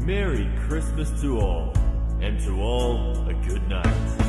Merry Christmas to all, and to all a good night.